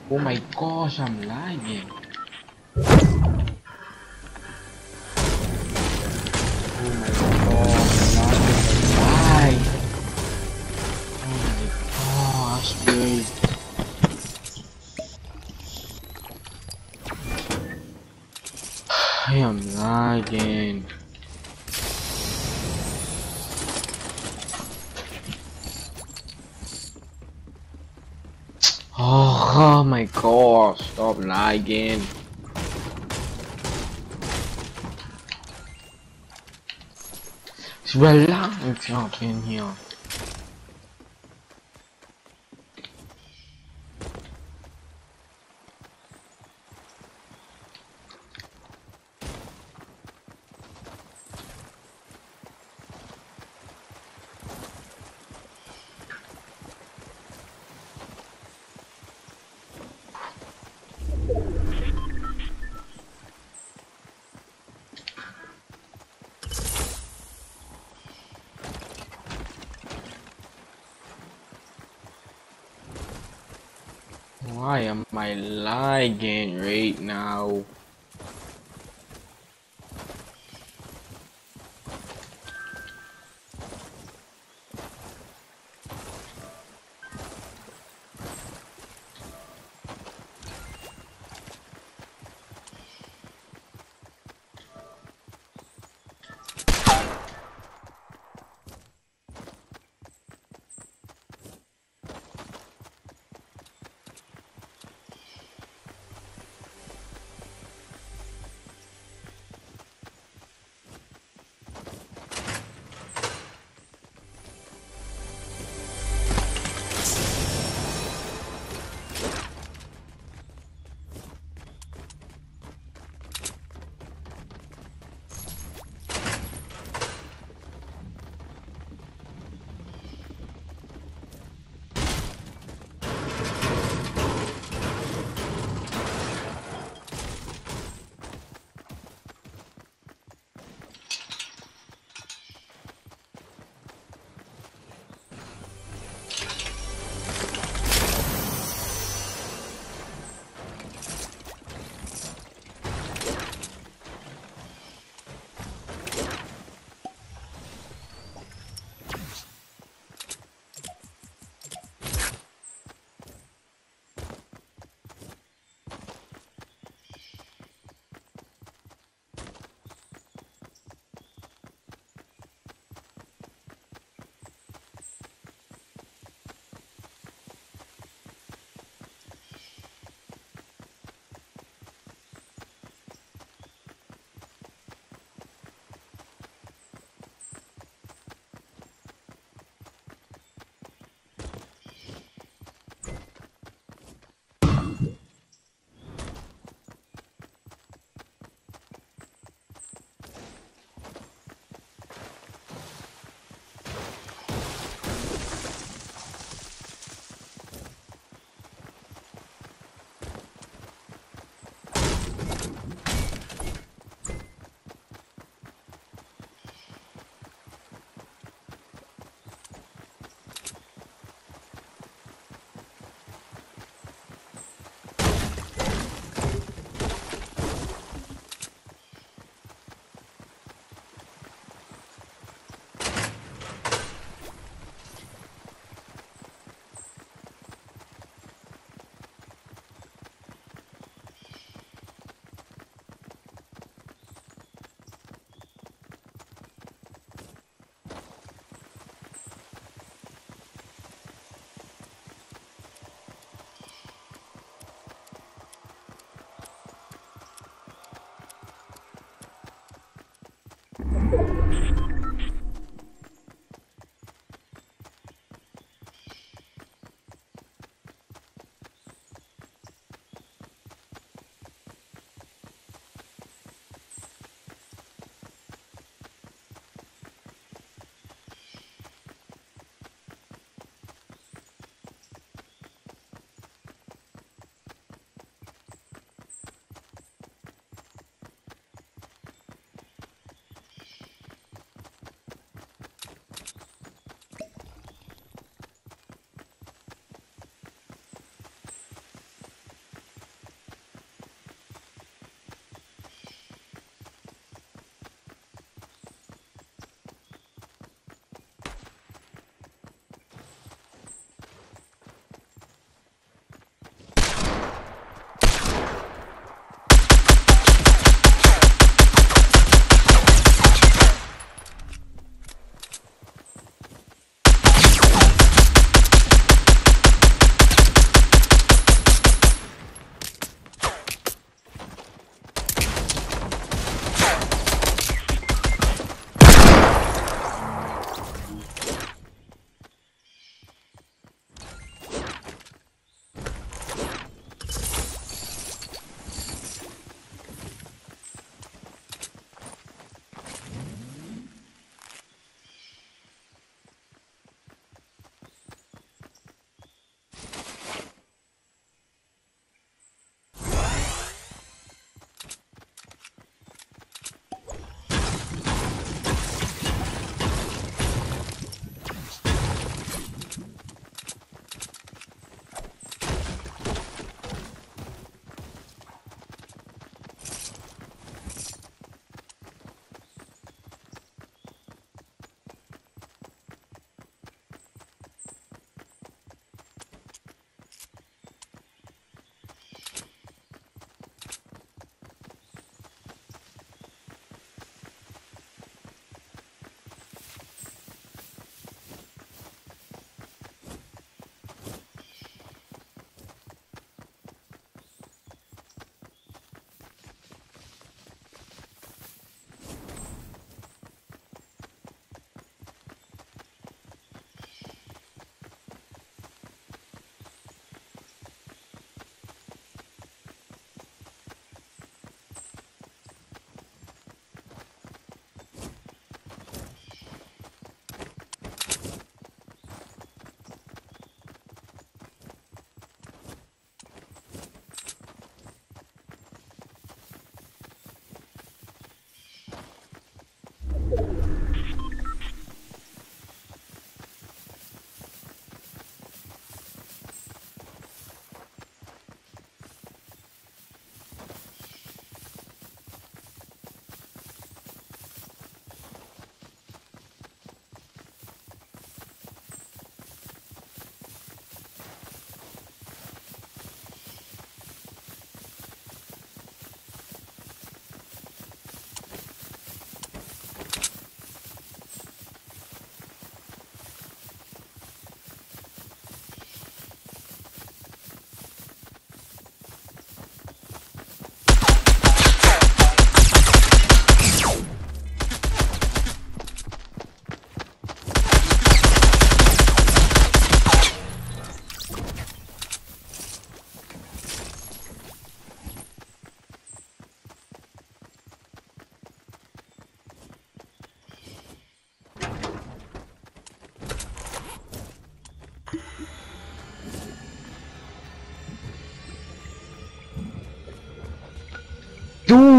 Oh my gosh, I'm lagging. Oh my gosh, why? Oh my gosh, dude. I am lagging. Oh my gosh, stop lagging. Relax up in here. Why am I lagging right now?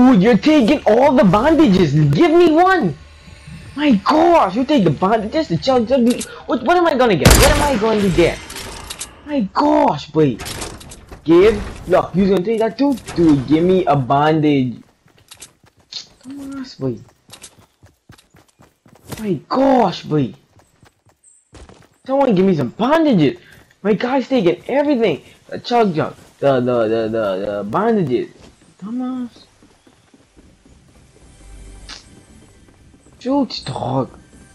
Dude, you're taking all the bandages. Give me one. My gosh, you take the bandages, the chug. What am I gonna get? What am I going to get? My gosh, wait. Look, you gonna take that too? Dude, give me a bandage. Come on, wait. My gosh, wait. Someone give me some bandages. My guy's taking everything. The chug, the bandages. Dumbass. Shoot, dog.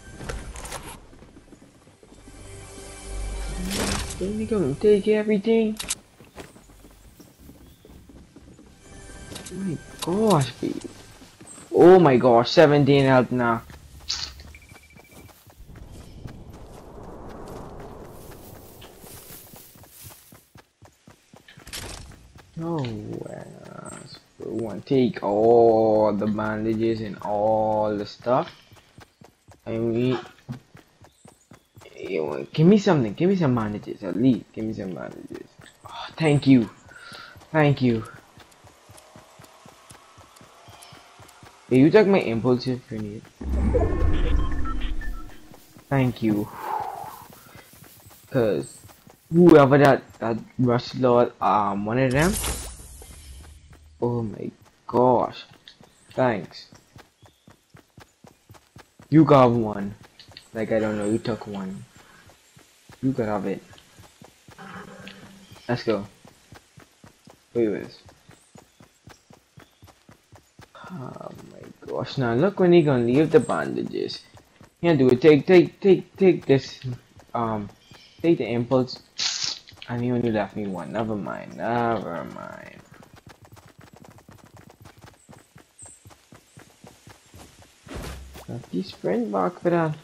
Then you gonna take everything? My gosh, baby. Oh my gosh, 17 health now. No, we want to take all the bandages and all the stuff. I mean, give me something. Give me some bandages at least. Give me some bandages. Oh, thank you. Thank you. Hey, you took my impulsive grenade. Thank you. Cause whoever that rush lord one of them. Oh my gosh. Thanks. You got one. Like I don't know, you took one. You could have it. Let's go. Wait with this. Oh my gosh, now look when he gonna leave the bandages. Yeah, dude, take this take the impulse. And he only left me one. Never mind. Never mind. Got the sprint back for that.